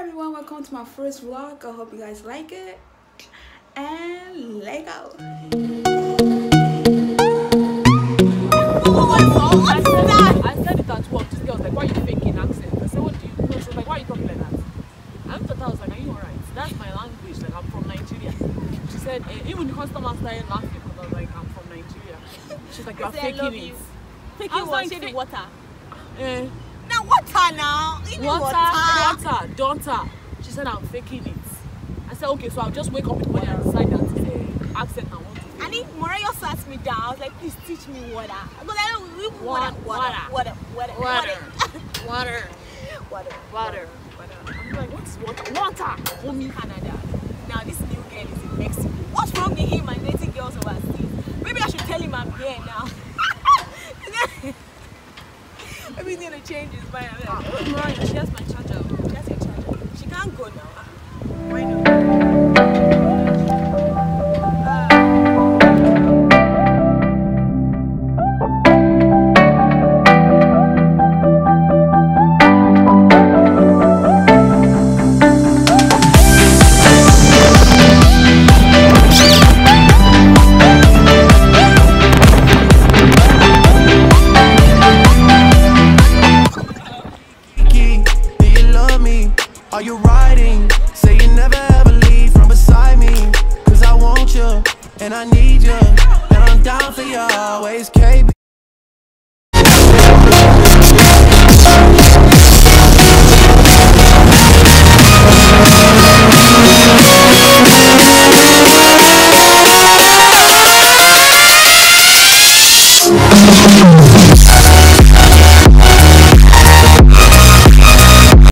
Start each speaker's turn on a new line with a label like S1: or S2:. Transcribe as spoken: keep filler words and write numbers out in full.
S1: everyone, welcome to my first vlog. I hope you guys like it, and let go.
S2: I said, I said it at work. This girl was like, why are you faking accent? I said, what do you know? She was like, why are you talking like that? I looked at her, I was like, are you alright? That's my language, like I'm from Nigeria. She said, eh, even the customer started laughing because I was like, I'm from Nigeria. She's like, you're faking it.
S3: Faking what? Say the water.
S2: Eh,
S3: Now water now. You know
S2: water,
S3: water.
S2: water, daughter. She said, I'm faking it. I said, okay, so I'll just wake up in the morning and decide that it's an accent I want to do.
S3: And if Mariah sat me down, I was like, please teach me water. Because I don't even water,
S2: Water,
S3: water, water, water,
S2: Water,
S3: water,
S2: water,
S3: water,
S2: water. I'm like, what's water? Water.
S3: Homie Canada. Now this new girl is in Mexico. What's wrong with him and dating girls overseas? Maybe I should tell him I'm here now. Maybe he's gonna change his mind. I'm like, oh, Mariah, she has my charger. She has your charger. She can't go now. Why not?
S4: Are you riding? Say you never ever leave from beside me. Cause I want you, and I need you, and I'm down for you always, K B.